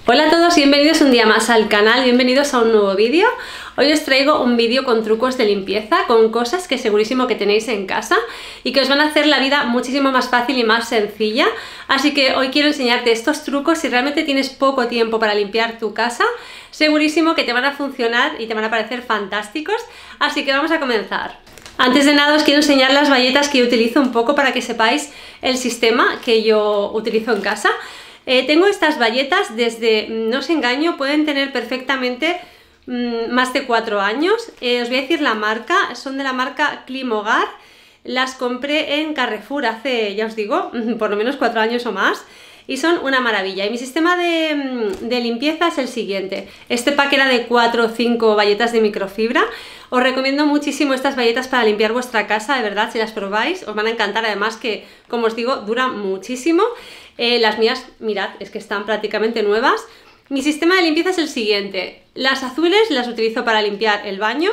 Hola a todos, bienvenidos un día más al canal, bienvenidos a un nuevo vídeo. Hoy os traigo un vídeo con trucos de limpieza, con cosas que segurísimo que tenéis en casa y que os van a hacer la vida muchísimo más fácil y más sencilla. Así que hoy quiero enseñarte estos trucos. Si realmente tienes poco tiempo para limpiar tu casa, segurísimo que te van a funcionar y te van a parecer fantásticos. Así que vamos a comenzar. Antes de nada os quiero enseñar las bayetas que yo utilizo un poco para que sepáis el sistema que yo utilizo en casa. Tengo estas bayetas desde, no os engaño, pueden tener perfectamente más de 4 años. Os voy a decir la marca, son de la marca Climogar. Las compré en Carrefour hace, ya os digo, por lo menos 4 años o más. Y son una maravilla. Y mi sistema de limpieza es el siguiente. Este pack era de 4 o 5 bayetas de microfibra. Os recomiendo muchísimo estas bayetas para limpiar vuestra casa, de verdad, si las probáis os van a encantar. Además que, como os digo, duran muchísimo. Las mías, mirad, es que están prácticamente nuevas. Mi sistema de limpieza es el siguiente. Las azules las utilizo para limpiar el baño.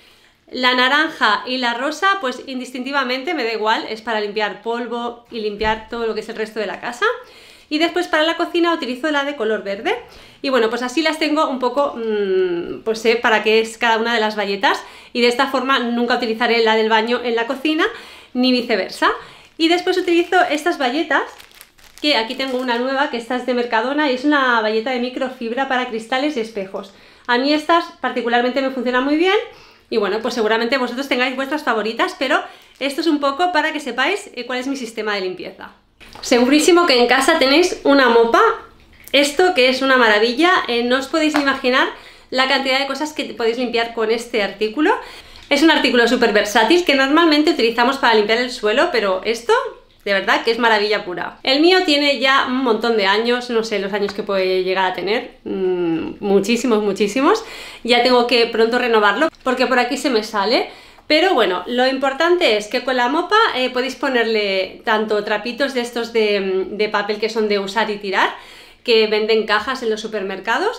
La naranja y la rosa, pues indistintivamente, me da igual, es para limpiar polvo y limpiar todo lo que es el resto de la casa. Y después para la cocina utilizo la de color verde. Y bueno, pues así las tengo un poco, pues sé para qué es cada una de las bayetas. Y de esta forma nunca utilizaré la del baño en la cocina, ni viceversa. Y después utilizo estas bayetas, que aquí tengo una nueva, que esta es de Mercadona y es una bayeta de microfibra para cristales y espejos. A mí estas particularmente me funcionan muy bien. Y bueno, pues seguramente vosotros tengáis vuestras favoritas, pero esto es un poco para que sepáis cuál es mi sistema de limpieza. Segurísimo que en casa tenéis una mopa, esto que es una maravilla, no os podéis imaginar la cantidad de cosas que podéis limpiar con este artículo. Es un artículo súper versátil que normalmente utilizamos para limpiar el suelo, pero esto de verdad que es maravilla pura. El mío tiene ya un montón de años, no sé los años que puede llegar a tener, muchísimos, muchísimos. Ya tengo que pronto renovarlo porque por aquí se me sale. Pero bueno, lo importante es que con la mopa podéis ponerle tanto trapitos de estos de papel que son de usar y tirar, que venden cajas en los supermercados,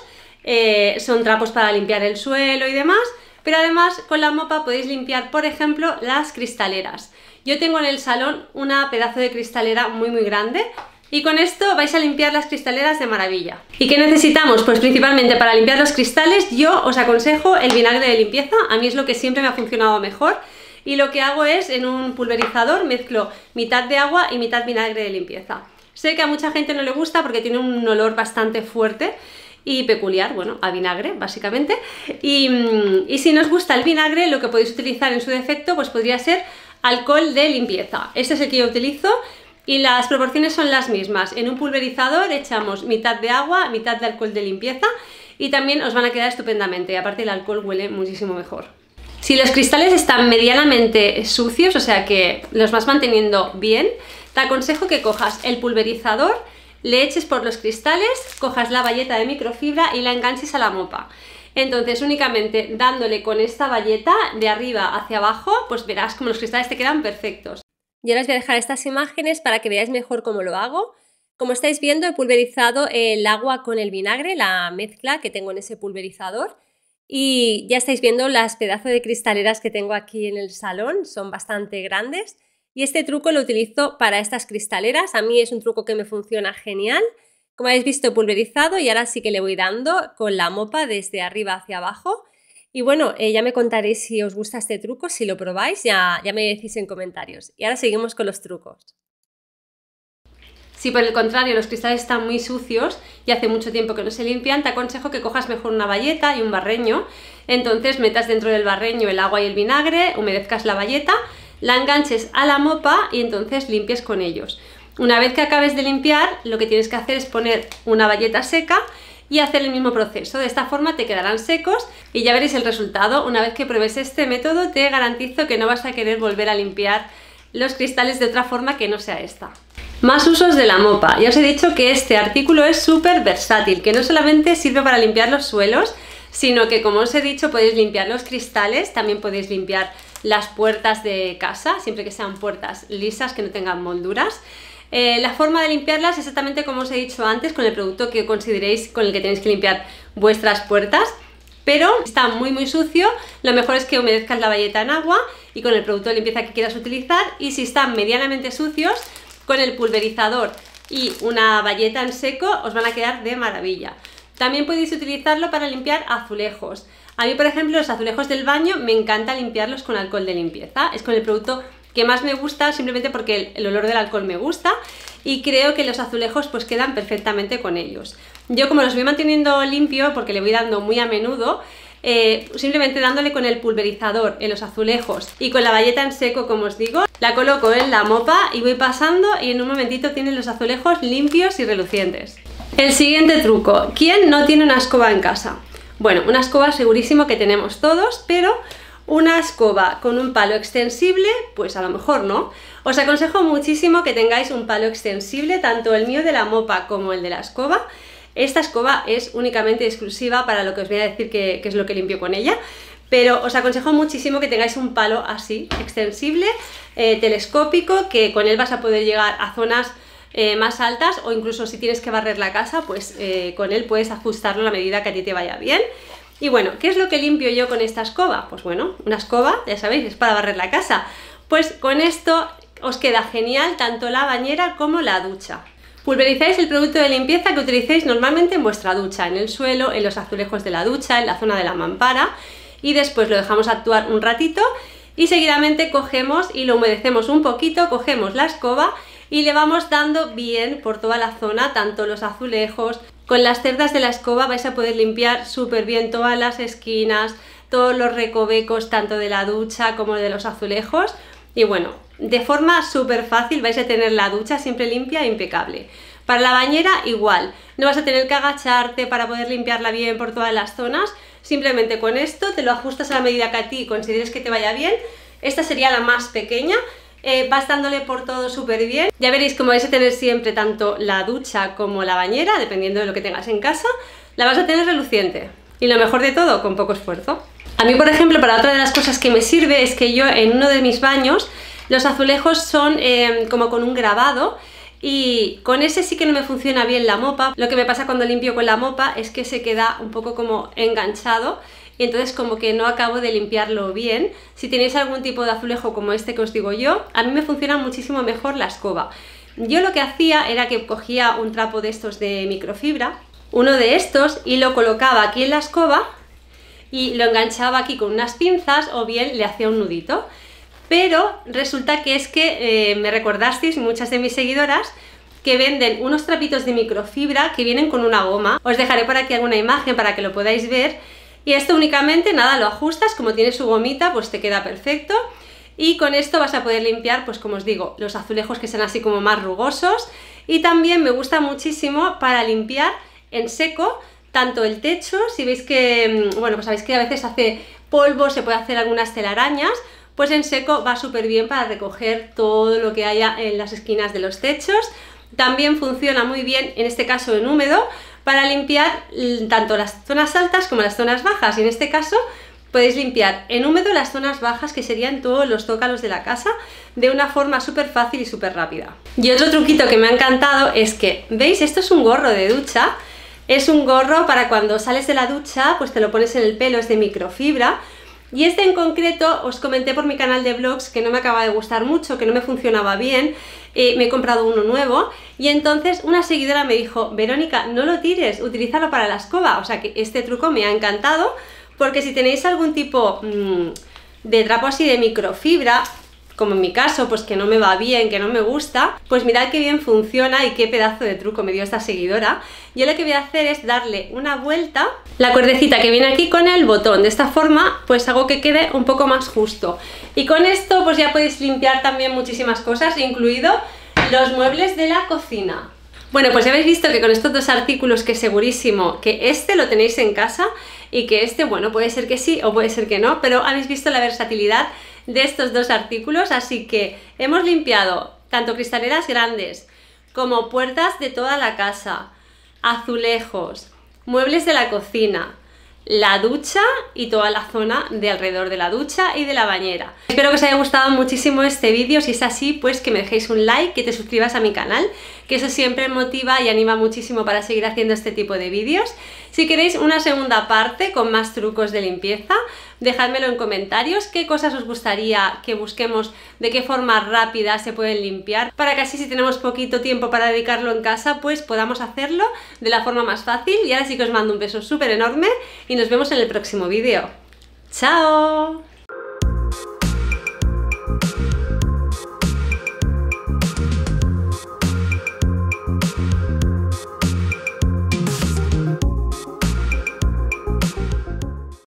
son trapos para limpiar el suelo y demás, pero además con la mopa podéis limpiar, por ejemplo, las cristaleras. Yo tengo en el salón una pedazo de cristalera muy grande. Y con esto vais a limpiar las cristaleras de maravilla. ¿Y qué necesitamos? Pues principalmente para limpiar los cristales yo os aconsejo el vinagre de limpieza. A mí es lo que siempre me ha funcionado mejor. Y lo que hago es, en un pulverizador, mezclo mitad de agua y mitad vinagre de limpieza. Sé que a mucha gente no le gusta porque tiene un olor bastante fuerte y peculiar, bueno, a vinagre básicamente. Y si no os gusta el vinagre, lo que podéis utilizar en su defecto pues podría ser alcohol de limpieza. Este es el que yo utilizo. Y las proporciones son las mismas. En un pulverizador echamos mitad de agua, mitad de alcohol de limpieza y también os van a quedar estupendamente. Aparte el alcohol huele muchísimo mejor. Si los cristales están medianamente sucios, o sea que los vas manteniendo bien, te aconsejo que cojas el pulverizador, le eches por los cristales, cojas la bayeta de microfibra y la enganches a la mopa. Entonces únicamente dándole con esta bayeta de arriba hacia abajo, pues verás como los cristales te quedan perfectos. Y ahora os voy a dejar estas imágenes para que veáis mejor cómo lo hago. Como estáis viendo, he pulverizado el agua con el vinagre, la mezcla que tengo en ese pulverizador. Y ya estáis viendo las pedazos de cristaleras que tengo aquí en el salón, son bastante grandes. Y este truco lo utilizo para estas cristaleras, a mí es un truco que me funciona genial. Como habéis visto, he pulverizado y ahora sí que le voy dando con la mopa desde arriba hacia abajo. Y bueno, ya me contaréis si os gusta este truco, si lo probáis, ya me decís en comentarios. Y ahora seguimos con los trucos. Si por el contrario los cristales están muy sucios y hace mucho tiempo que no se limpian, te aconsejo que cojas mejor una bayeta y un barreño. Entonces metas dentro del barreño el agua y el vinagre, humedezcas la bayeta, la enganches a la mopa y entonces limpies con ellos. Una vez que acabes de limpiar, lo que tienes que hacer es poner una bayeta seca y hacer el mismo proceso. De esta forma te quedarán secos y ya veréis el resultado. Una vez que pruebes este método te garantizo que no vas a querer volver a limpiar los cristales de otra forma que no sea esta. Más usos de la mopa. Ya os he dicho que este artículo es súper versátil, que no solamente sirve para limpiar los suelos, sino que, como os he dicho, podéis limpiar los cristales, también podéis limpiar las puertas de casa, siempre que sean puertas lisas, que no tengan molduras. La forma de limpiarlas es exactamente como os he dicho antes, con el producto que consideréis con el que tenéis que limpiar vuestras puertas. Pero si está muy sucio, lo mejor es que humedezcas la bayeta en agua y con el producto de limpieza que quieras utilizar. Y si están medianamente sucios, con el pulverizador y una bayeta en seco os van a quedar de maravilla. También podéis utilizarlo para limpiar azulejos. A mí, por ejemplo, los azulejos del baño me encanta limpiarlos con alcohol de limpieza. Es con el producto que más me gusta, simplemente porque el olor del alcohol me gusta y creo que los azulejos pues quedan perfectamente con ellos. Yo, como los voy manteniendo limpio, porque le voy dando muy a menudo, simplemente dándole con el pulverizador en los azulejos y con la bayeta en seco, como os digo, la coloco en la mopa y voy pasando y en un momentito tienen los azulejos limpios y relucientes. El siguiente truco: ¿quién no tiene una escoba en casa? Bueno, una escoba segurísimo que tenemos todos, pero una escoba con un palo extensible, pues a lo mejor no. Os aconsejo muchísimo que tengáis un palo extensible, tanto el mío de la mopa como el de la escoba. Esta escoba es únicamente exclusiva para lo que os voy a decir que es lo que limpio con ella, pero os aconsejo muchísimo que tengáis un palo así, extensible, telescópico, que con él vas a poder llegar a zonas más altas, o incluso si tienes que barrer la casa, pues con él puedes ajustarlo a la medida que a ti te vaya bien. Y bueno, ¿qué es lo que limpio yo con esta escoba? Pues bueno, una escoba, ya sabéis, es para barrer la casa. Pues con esto os queda genial tanto la bañera como la ducha. Pulverizáis el producto de limpieza que utilicéis normalmente en vuestra ducha, en el suelo, en los azulejos de la ducha, en la zona de la mampara, y después lo dejamos actuar un ratito y seguidamente cogemos y lo humedecemos un poquito, cogemos la escoba y le vamos dando bien por toda la zona, tanto los azulejos. Con las cerdas de la escoba vais a poder limpiar súper bien todas las esquinas, todos los recovecos, tanto de la ducha como de los azulejos. Y bueno, de forma súper fácil vais a tener la ducha siempre limpia e impecable. Para la bañera igual, no vas a tener que agacharte para poder limpiarla bien por todas las zonas. Simplemente con esto te lo ajustas a la medida que a ti consideres que te vaya bien. Esta sería la más pequeña. Vas dándole por todo súper bien. Ya veréis cómo vais a tener siempre tanto la ducha como la bañera, dependiendo de lo que tengas en casa, la vas a tener reluciente. Y lo mejor de todo, con poco esfuerzo. A mí, por ejemplo, para otra de las cosas que me sirve es que yo en uno de mis baños los azulejos son como con un grabado, y con ese sí que no me funciona bien la mopa. Lo que me pasa cuando limpio con la mopa es que se queda un poco como enganchado y entonces como que no acabo de limpiarlo bien. Si tenéis algún tipo de azulejo como este que os digo yo, a mí me funciona muchísimo mejor la escoba. Yo lo que hacía era que cogía un trapo de estos de microfibra, uno de estos, y lo colocaba aquí en la escoba y lo enganchaba aquí con unas pinzas, o bien le hacía un nudito. Pero resulta que es que me recordasteis, muchas de mis seguidoras, que venden unos trapitos de microfibra que vienen con una goma. Os dejaré por aquí alguna imagen para que lo podáis ver. Y esto únicamente, nada, lo ajustas, como tiene su gomita, pues te queda perfecto. Y con esto vas a poder limpiar, pues como os digo, los azulejos que sean así como más rugosos. Y también me gusta muchísimo para limpiar en seco tanto el techo. Si veis que, bueno, pues sabéis que a veces hace polvo, se puede hacer algunas telarañas, pues en seco va súper bien para recoger todo lo que haya en las esquinas de los techos. También funciona muy bien, en este caso en húmedo, para limpiar tanto las zonas altas como las zonas bajas. Y en este caso podéis limpiar en húmedo las zonas bajas, que serían todos los zócalos de la casa, de una forma súper fácil y súper rápida. Y otro truquito que me ha encantado es que, ¿veis? Esto es un gorro de ducha. Es un gorro para cuando sales de la ducha, pues te lo pones en el pelo, es de microfibra. Y este en concreto os comenté por mi canal de vlogs que no me acaba de gustar mucho, que no me funcionaba bien. Me he comprado uno nuevo y entonces una seguidora me dijo: Verónica, no lo tires, utilízalo para la escoba. O sea que este truco me ha encantado, porque si tenéis algún tipo de trapo así de microfibra, como en mi caso, pues que no me va bien, que no me gusta, pues mirad qué bien funciona y qué pedazo de truco me dio esta seguidora. Yo lo que voy a hacer es darle una vuelta, la cuerdecita que viene aquí con el botón, de esta forma pues hago que quede un poco más justo. Y con esto pues ya podéis limpiar también muchísimas cosas, incluido los muebles de la cocina. Bueno, pues ya habéis visto que con estos dos artículos, que segurísimo que este lo tenéis en casa y que este, bueno, puede ser que sí o puede ser que no, pero habéis visto la versatilidad de estos dos artículos. Así que hemos limpiado tanto cristaleras grandes como puertas de toda la casa, azulejos, muebles de la cocina, la ducha y toda la zona de alrededor de la ducha y de la bañera. Espero que os haya gustado muchísimo este vídeo. Si es así, pues que me dejéis un like, que te suscribas a mi canal, que eso siempre motiva y anima muchísimo para seguir haciendo este tipo de vídeos. Si queréis una segunda parte con más trucos de limpieza, dejádmelo en comentarios, qué cosas os gustaría que busquemos, de qué forma rápida se pueden limpiar, para que así si tenemos poquito tiempo para dedicarlo en casa, pues podamos hacerlo de la forma más fácil. Y ahora sí que os mando un beso súper enorme y nos vemos en el próximo vídeo. ¡Chao!